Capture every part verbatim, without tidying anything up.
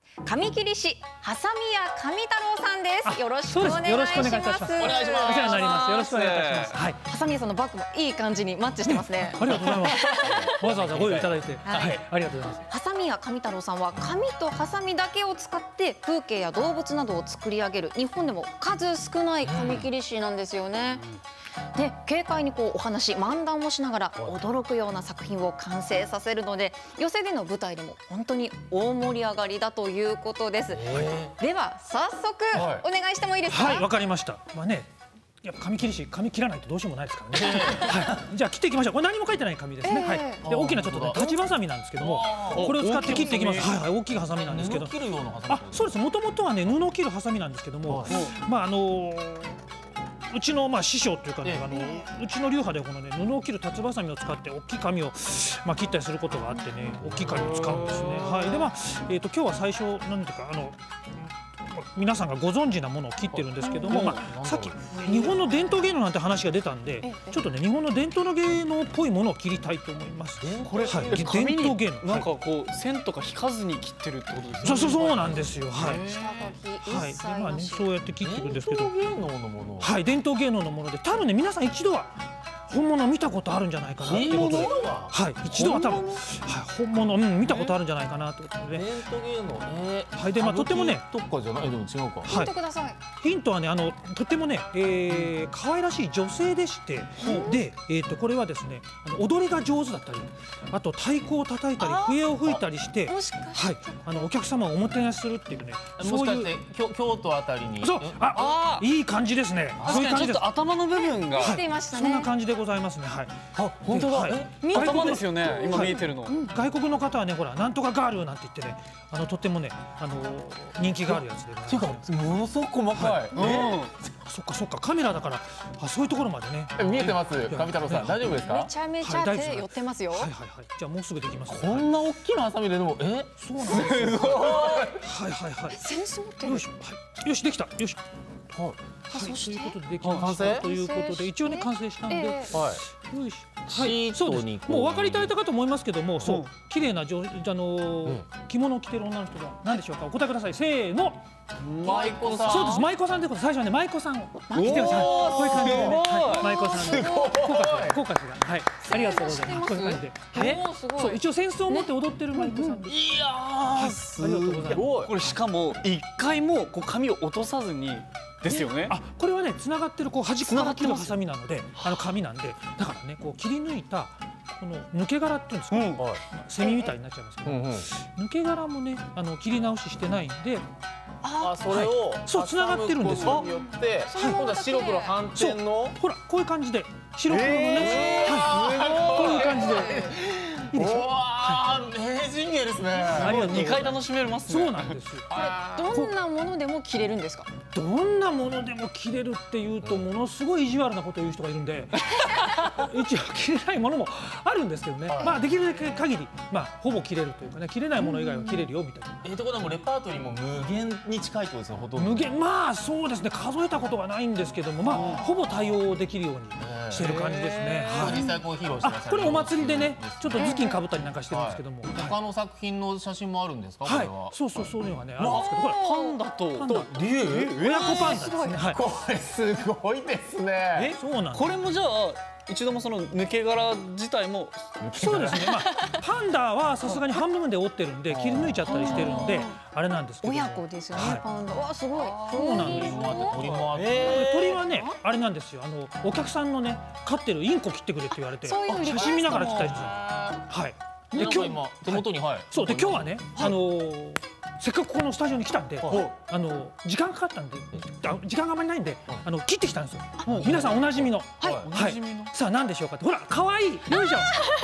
髪切り師ハサミヤ神太郎さんです。よろしくお願いします。 よろしくお願いいたします。 お願いします。お世話になります。よろしくお願いいたします。はい。 ハサミヤさんのバッグもいい感じにマッチしてますね。 ありがとうございます。わざわざご用意いただいて、はい、ありがとうございます。 ハサミヤ神太郎さんは紙とハサミだけを使って風景や動物などを作り上げる日本でも数少ない紙切り師なんですよね。で、軽快にこうお話漫談をしながら驚くような作品を完成させるので、寄席での舞台でも本当に大盛り上がりだということです。では早速お願いしてもいいですか。 はい、わかりました。まあね、やっぱ紙切り師、紙切らないとどうしようもないですからね。はい、じゃあ切っていきましょう。これ何も書いてない紙ですね。はい。で、大きなちょっとね立ちばさみなんですけども、これを使って切っていきます。はいはい、大きいハサミなんですけど。 切るようなハサミ。 あ、そうです。もともとはね布を切るハサミなんですけども、まああの。うちのまあ師匠というかね、あのうちの流派でこのね布を切る立ちばさみを使って大きい紙をまあ切ったりすることがあってね、大きい紙を使うんですね。はい。でまあえっと今日は最初なんていうかあの皆さんがご存知なものを切ってるんですけども、まあさっき日本の伝統芸能なんて話が出たんで、ちょっとね日本の伝統の芸能っぽいものを切りたいと思います。 これはい、伝統芸能。 なんかこう線とか引かずに切ってるってことですね。 そうそうそうなんですよ。はい。はい。 でまあねそうやって切ってるんですけど。 伝統芸能のもの。 はい、伝統芸能のもので、多分ね皆さん一度は本物を見たことあるんじゃないかなっていうことで、はい、一度は多分、はい、本物、うん、見たことあるんじゃないかなってことでね。 伝統芸能、えー、はい、でまあとてもね、 とかじゃないでも違うか。 ヒントください。 ヒントはね、あのとてもね、えー、可愛らしい女性でして、で、えっとこれはですね、あの踊りが上手だったり、あと太鼓を叩いたり、笛を吹いたりして、はい、あのお客様をおもてなしするっていうね、 そういう京都あたりに、 そう、あ、いい感じですね。 確かにちょっと頭の部分が来ていましたね。 そんな感じでございますね。はい。 あ、本当だ。頭ですよね。今見えてるの。 外国の方はね、ほら、なんとかガールなんて言ってね、あのとてもね、あの人気があるやつで。 ていうか、ものすごく細かい。うん。 そっかそっか、カメラだから、あ、そういうところまでね。 見えてます、上太郎さん、大丈夫ですか。 めちゃめちゃ手寄ってますよ。 はいはいはい。じゃあもうすぐできます。 こんな大きなハサミででも、え、 そうなんです。 すごい。 はいはいはい。 センス持ってる。 よし、よしできた。よし。はい。 そしてということでできましたということで一応ね完成したんで、はい。よし。はい。そうです。もうお分かりいただいたかと思いますけども、そう綺麗なじょあの着物を着てる女の人が何でしょうか。お答えください。せーの。 舞妓さん。 そうです。舞妓さんということ最初はね舞妓さんを着てます。こういう感じでね。舞妓さんの。すごい。効果がはい。ありがとうございます。こういう感じで。 え、 そう一応扇子を持って踊ってる舞妓さんです。 いやー、 すごい。 これしかも一回もこう髪を落とさずに。ですよね。 あ、これはね、繋がってるこう端っこから切るハサミなので、あの紙なんで、だからね、こう切り抜いたこの抜け殻っていうんですか、セミみたいになっちゃいますけど、抜け殻もね、あの切り直ししてないんで、 あ、それをそう繋がってるんですよ。 によって、今度は白黒反転の、 ほらこういう感じで白黒のね、はい、こういう感じで。いいでしょ。 うわー、名人芸ですね。 ありがとう。 にかい楽しめますね。 そうなんですよ。 これどんなものでも着れるんですか。 どんなものでも着れるっていうとものすごい意地悪なことを言う人がいるんで、一応着れないものもあるんですけどね。まあできる限りまあほぼ着れるというかね、着れないもの以外は着れるよみたいな。 え、ところでもレパートリーも無限に近いってことですよ。ほとんど。 無限、まあそうですね。数えたことがないんですけども、まあほぼ対応できるようにしてる感じですね。 実際こう披露してあ、これお祭りでね、ちょっと頭巾かぶったりなんかしてるんですけども。 他の作品の写真もあるんですか。 はい。そうそうそういうのがねあるんですけど、これパンダと竜、 親子パンダですね。はい。 これすごいですね。 え、そうなん。 これもじゃあ一度もその抜け殻自体もそうですね。まあパンダはさすがに半分で折ってるんで切り抜いちゃったりしてるんであれなんですけど。 親子ですよね。パンダ。わ、すごい。 そうなんです。 鳥もあって。 鳥はねあれなんですよ。あのお客さんのね飼ってるインコ切ってくれって言われて写真見ながら切ったりする。はい。 で今日手元に、はい、 そうで今日はね、あのせっかくこのスタジオに来たんで、あの時間かかったんで時間があまりないんであの切ってきたんですよ。皆さんおなじみの、はい、さあ何でしょうかって。ほら可愛いよいしょ。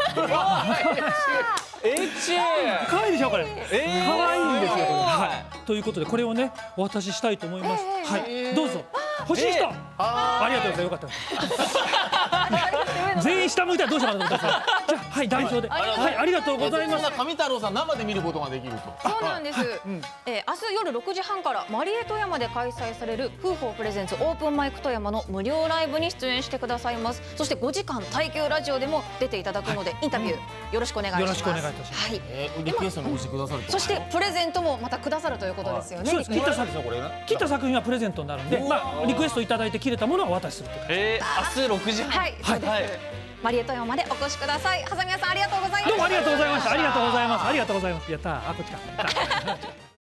エッチ。 可愛いでしょこれ。可愛いんですよ。はい。ということでこれをねお渡ししたいと思います。はい。どうぞ。欲しい人。ありがとうございます。よかった。 全員下向いたらどうしようかなと思ったんですよ。じゃあはい代表で、はいありがとうございます。 そんな上太郎さん生で見ることができると。 そうなんです。えー明日夜ろくじはんからマリエ富山で開催されるフーホープレゼンツオープンマイク富山の無料ライブに出演してくださいます。そしてごじかん耐久ラジオでも出ていただくので、インタビューよろしくお願いします。 よろしくお願いいたします。 はい。 えーリクエストに応じてくださると。 そしてプレゼントもまたくださるということですよね。 そうです。切った作これね。 切った作品はプレゼントになるんで、まあリクエストいただいて切れたものはお渡しするという感じ。 えー、明日ろくじはん。 はい、そうです。マリエ富山までお越しください。はさみやさんありがとうございました。 どうもありがとうございました。ありがとうございます。ありがとうございます。やったー。あこっちか。やったー